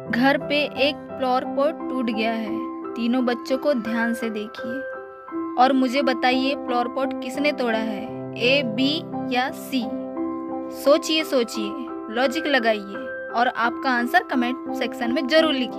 घर पे एक फ्लावर पॉट टूट गया है। तीनों बच्चों को ध्यान से देखिए और मुझे बताइए फ्लावर पॉट किसने तोड़ा है, ए, बी या सी। सोचिए सोचिए, लॉजिक लगाइए और आपका आंसर कमेंट सेक्शन में जरूर लिखिए।